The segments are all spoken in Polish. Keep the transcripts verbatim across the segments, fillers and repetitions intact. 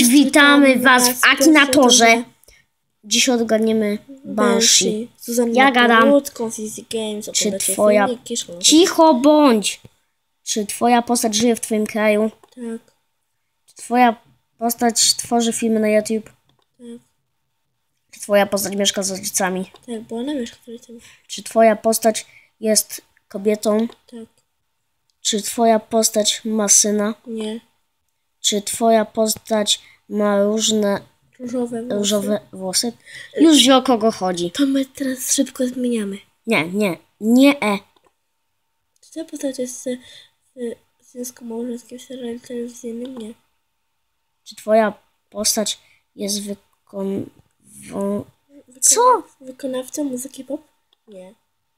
Cześć, witamy was w Akinatorze. Dziś odgadniemy Banshee. Ja gadam. Czy twoja... Cicho bądź! Czy twoja postać żyje w twoim kraju? Tak. Czy twoja postać tworzy filmy na YouTube? Tak. Czy twoja postać mieszka z rodzicami? Tak, bo ona mieszka z rodzicami. Czy twoja postać jest kobietą? Tak. Czy twoja postać ma syna? Nie. Czy twoja postać ma różne Różowe włosy. różowe włosy? Już wie, o kogo chodzi. To my teraz szybko zmieniamy. Nie, nie, nie e. Czy ta postać jest w związku małżeńskim w serialu telewizyjnym? Nie. Czy twoja postać jest wykon... Wo... Wykona Co? Wykonawcą muzyki pop? Nie.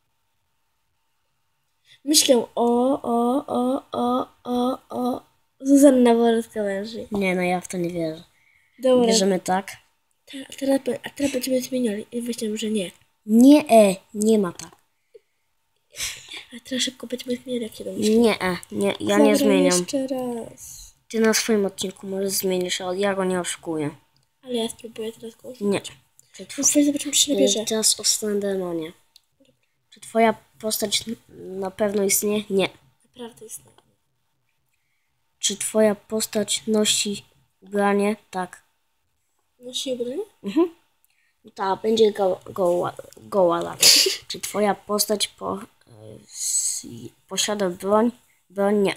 Myślę o, o, o, o, o, o. Zuzanna Wolska-Węży. Nie, no ja w to nie wierzę. Dobra. Wierzymy tak? Ta, a, teraz, a teraz będziemy zmieniali i myślę, że nie. Nie e, nie ma tak. A teraz szybko będziemy zmieniali, jak się domyślisz. Nie e, nie, ja Dobra, nie zmieniam. jeszcze raz. Ty na swoim odcinku możesz zmienić, ale ja go nie oszukuję. Ale ja spróbuję teraz go Nie. Czy tw... No, zobaczymy, czy się nabierze. Teraz o Slendermanie. Czy twoja postać na pewno istnieje? Nie. Naprawdę istnieje. Czy twoja postać nosi ubranie? Tak. Nosi ubranie? Mhm. Ta, będzie go, goła, goła lata. Czy twoja postać po, s, posiada broń? Broń nie.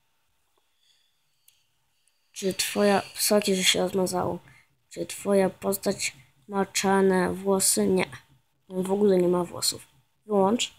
Czy twoja... Sorki, że się rozmazało. Czy twoja postać ma czarne włosy? Nie. On w ogóle nie ma włosów. Wyłącz.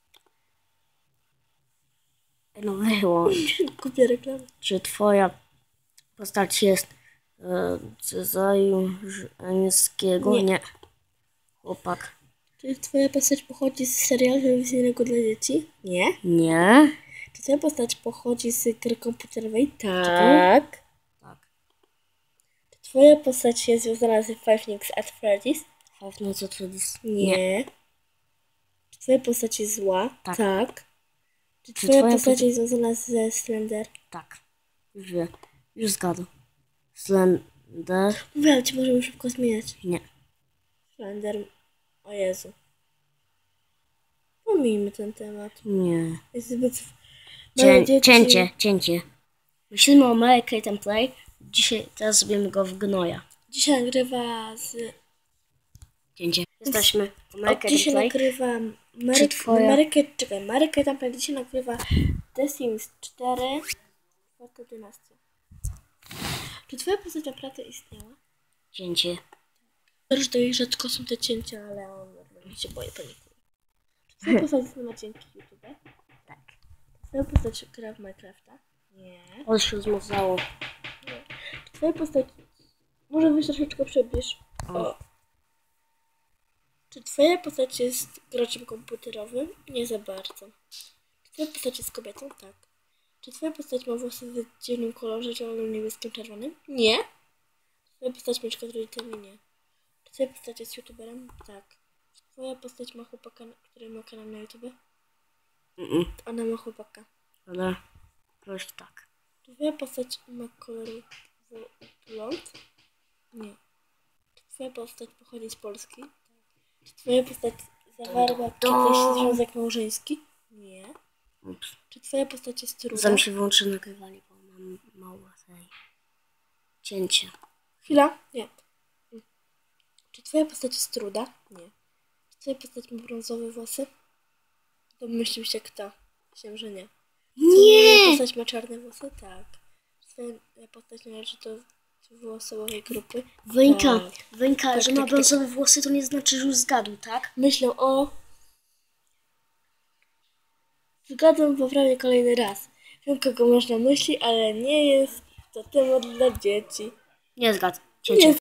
No wyłącz. Kupię reklamę. Czy twoja postać jest e, z rodzaju żeńskiego? Nie. Nie. Chłopak. Czy twoja postać pochodzi z serialu telewizyjnego dla dzieci? Nie. Nie. Czy twoja postać pochodzi z gry komputerowej? Tak. Tak. Czy twoja postać jest związana z Five Nights at Freddy's? Five Nights at Freddy's? Nie. Nie. Czy twoja postać jest zła? Tak. tak. Czy Czy twoja twoja postać posta- jest związana ze Slender? Tak. Już wie. Już zgadł. Slender? Mówiłam ci, możemy szybko zmieniać. Nie. Slender. O Jezu. Pomijmy ten temat. Nie. Jest zbyt... Cię, Małe dzieci- cięcie, cięcie. Myślimy o American Play. Dzisiaj teraz zrobimy go w gnoja. Dzisiaj nagrywa z... Cięcie. Jesteśmy w Od American dzisiaj Play. nagrywa... Czy Maryk... twoja- Marykę... Czekaj, Marykę tam dzisiaj nagrywa The Sims cztery. Czwarta dynastia. Czy twoja postać naprawdę istniała? Cięcie. Też dość rzadko są te cięcia, ale on normalnie się boję, panikuje. Czy twoja postać ma cięci YouTube? Tak. Czy twoja postać gra w Minecrafta? Nie. On się rozmazało. Nie. Czy twoja postać... Może byś troszeczkę przybliż. O. O. Czy twoja postać jest graczem komputerowym? Nie za bardzo. Czy twoja postać jest kobietą? Tak. Czy twoja postać ma włosy w dziwnym kolorze, zielonym, niebieskim, czerwonym? Nie. Czy twoja postać mieszka z rodzicami? Nie. Czy twoja postać jest youtuberem? Tak. Czy twoja postać ma chłopaka, który ma kanał na YouTube? Mm-mm. Ona ma chłopaka. Ale proszę tak. Czy twoja postać ma kolor blond? Nie. Czy twoja postać pochodzi z Polski? Tak. Czy twoja postać zawarła kiedyś związek małżeński? Nie. Ups. Czy twoja postać jest ruda? Zanim się włączy nagrywanie, bo mam mało tej. Cięcie. Chwila? Nie. Czy twoja postać jest ruda? Nie. Czy twoja postać ma brązowe włosy? Domyślił się kto? Myślę, że nie. Czy twoja Nie! postać ma czarne włosy? Tak. Czy twoja postać należy do dwuosobowej grupy? Wynka, Tak. Wynka, Tak, że tak, ma tak. brązowe włosy, to nie znaczy, że już zgadł, tak? Myślę o... Zgadłem poprawnie kolejny raz. Wiem, kogo można myśli, ale nie jest to temat dla dzieci. Nie zgadł. Nie Cięcie.